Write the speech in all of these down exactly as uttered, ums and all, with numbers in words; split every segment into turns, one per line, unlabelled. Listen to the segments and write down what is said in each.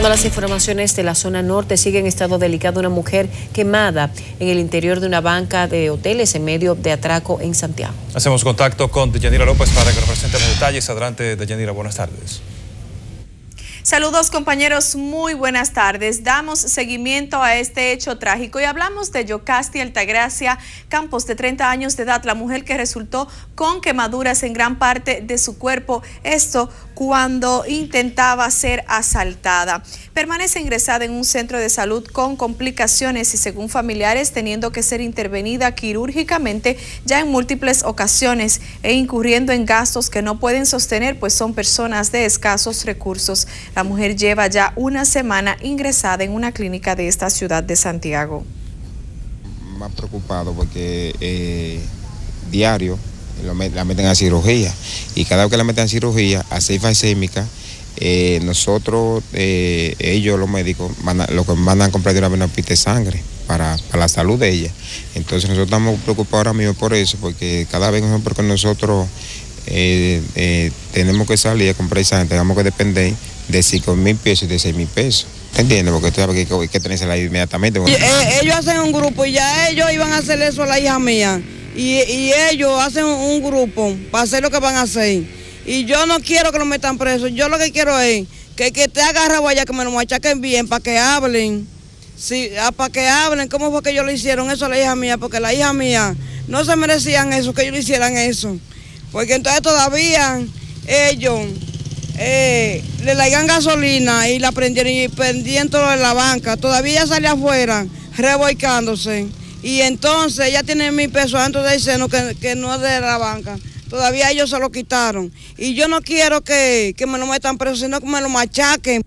Pasando a las informaciones de la zona norte, sigue en estado delicado una mujer quemada en el interior de una banca de hoteles en medio de atraco en Santiago.
Hacemos contacto con Deyanira López para que nos presente los detalles. Adelante, Deyanira, buenas tardes.
Saludos compañeros, muy buenas tardes. Damos seguimiento a este hecho trágico y hablamos de Yocasti Altagracia Campos, de treinta años de edad, la mujer que resultó con quemaduras en gran parte de su cuerpo, esto cuando intentaba ser asaltada. Permanece ingresada en un centro de salud con complicaciones y, según familiares, teniendo que ser intervenida quirúrgicamente ya en múltiples ocasiones e incurriendo en gastos que no pueden sostener, pues son personas de escasos recursos. La mujer lleva ya una semana ingresada en una clínica de esta ciudad de Santiago.
Más preocupado porque eh, diario lo met, la meten a cirugía y cada vez que la meten a cirugía, a ceifa isquémica, eh, nosotros, eh, ellos los médicos, mandan, lo que mandan a comprar de una vez una pita de sangre para, para la salud de ella. Entonces nosotros estamos preocupados ahora mismo por eso, porque cada vez que nosotros eh, eh, tenemos que salir a comprar sangre, tenemos que depender de cinco mil pesos y de seis mil pesos. ¿Entiendes? Porque tú sabes que hay que tenérsela inmediatamente.
Y, eh, ellos hacen un grupo y ya ellos iban a hacer eso a la hija mía. Y, y ellos hacen un, un grupo para hacer lo que van a hacer. Y yo no quiero que lo metan preso. Yo lo que quiero es que, que te agarrado allá, que me lo machaquen bien, para que hablen. Sí, para que hablen cómo fue que ellos le hicieron eso a la hija mía, porque la hija mía no se merecían eso, que ellos le hicieran eso. Porque entonces todavía ellos eh, le laigan gasolina y la prendieron y prendieron todo en la banca. Todavía ella sale afuera revolcándose. Y entonces ella tiene mil pesos dentro del seno que, que no es de la banca. Todavía ellos se lo quitaron. Y yo no quiero que, que me lo metan preso, sino que me lo machaquen.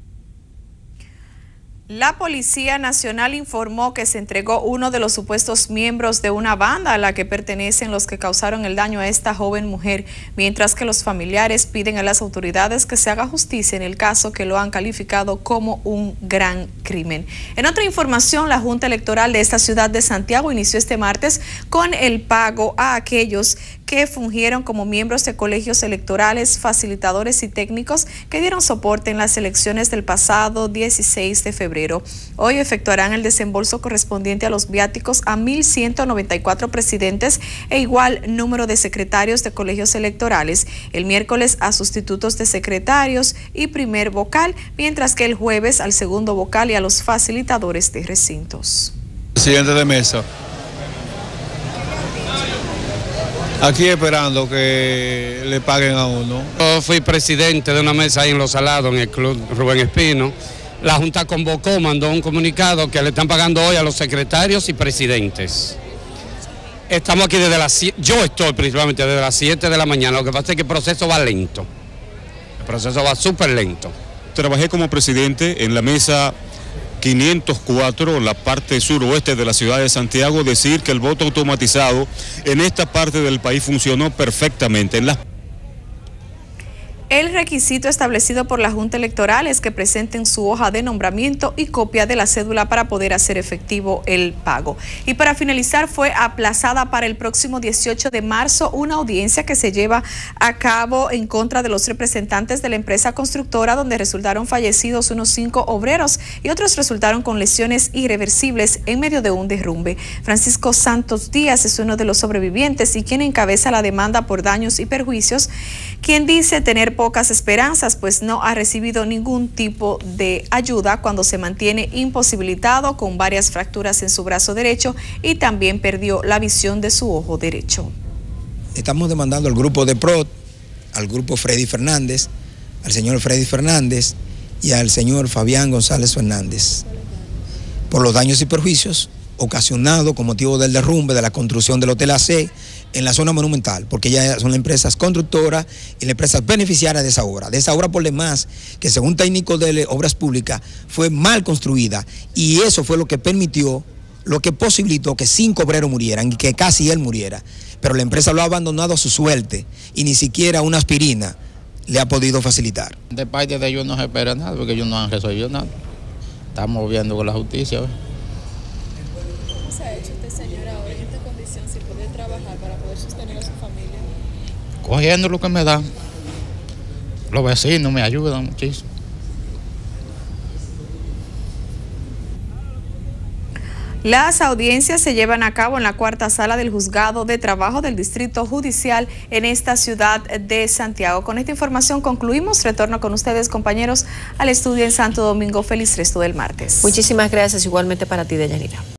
La Policía Nacional informó que se entregó uno de los supuestos miembros de una banda a la que pertenecen los que causaron el daño a esta joven mujer, mientras que los familiares piden a las autoridades que se haga justicia en el caso, que lo han calificado como un gran crimen. En otra información, la Junta Electoral de esta ciudad de Santiago inició este martes con el pago a aquellos que fungieron como miembros de colegios electorales, facilitadores y técnicos que dieron soporte en las elecciones del pasado dieciséis de febrero. Hoy efectuarán el desembolso correspondiente a los viáticos a mil ciento noventa y cuatro presidentes e igual número de secretarios de colegios electorales, el miércoles a sustitutos de secretarios y primer vocal, mientras que el jueves al segundo vocal y a los facilitadores de recintos.
Presidente de mesa. Aquí esperando que le paguen a uno.
Yo fui presidente de una mesa ahí en Los Salados, en el Club Rubén Espino. La Junta convocó, mandó un comunicado que le están pagando hoy a los secretarios y presidentes. Estamos aquí desde las siete, yo estoy principalmente desde las siete de la mañana, lo que pasa es que el proceso va lento. El proceso va súper lento.
Trabajé como presidente en la mesa quinientos cuatro, la parte suroeste de la ciudad de Santiago. Decir que el voto automatizado en esta parte del país funcionó perfectamente. En las
El requisito establecido por la Junta Electoral es que presenten su hoja de nombramiento y copia de la cédula para poder hacer efectivo el pago. Y para finalizar, fue aplazada para el próximo dieciocho de marzo una audiencia que se lleva a cabo en contra de los representantes de la empresa constructora, donde resultaron fallecidos unos cinco obreros y otros resultaron con lesiones irreversibles en medio de un derrumbe. Francisco Santos Díaz es uno de los sobrevivientes y quien encabeza la demanda por daños y perjuicios, quien dice tener pocas esperanzas, pues no ha recibido ningún tipo de ayuda cuando se mantiene imposibilitado con varias fracturas en su brazo derecho y también perdió la visión de su ojo derecho.
Estamos demandando al grupo de P R O D, al grupo Freddy Fernández, al señor Freddy Fernández y al señor Fabián González Fernández por los daños y perjuicios ocasionados con motivo del derrumbe de la construcción del Hotel A C en la zona monumental, porque ya son las empresas constructoras y las empresas beneficiarias de esa obra. De esa obra, por demás, que según técnicos de obras públicas fue mal construida, y eso fue lo que permitió, lo que posibilitó que cinco obreros murieran y que casi él muriera. Pero la empresa lo ha abandonado a su suerte y ni siquiera una aspirina le ha podido facilitar.
De parte de ellos no se espera nada, porque ellos no han resolvido nada. Estamos viendo con la justicia. ¿Ves?
¿Cómo se ha hecho este señor ahora en esta condición sin poder trabajar para poder sostener a su familia?
Cogiendo lo que me dan. Los vecinos me ayudan muchísimo.
Las audiencias se llevan a cabo en la cuarta sala del Juzgado de Trabajo del Distrito Judicial en esta ciudad de Santiago. Con esta información concluimos. Retorno con ustedes, compañeros, al estudio en Santo Domingo. Feliz resto del martes.
Muchísimas gracias, igualmente para ti, Deyanira.